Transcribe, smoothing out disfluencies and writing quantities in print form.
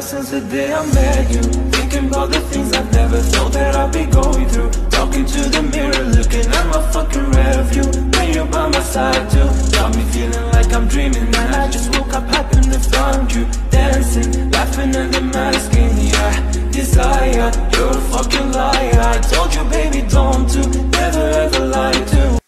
since the day I met you. Thinking about the things I've never thought that I'd be going through. Talking to the mirror, looking at my fucking rear view. When you're by my side too, got me feeling like I'm dreaming. And I just woke up, happened to find you. Dancing, laughing and the masking, yeah. Desire, you're a fucking liar. I told you baby don't to, never ever lie to.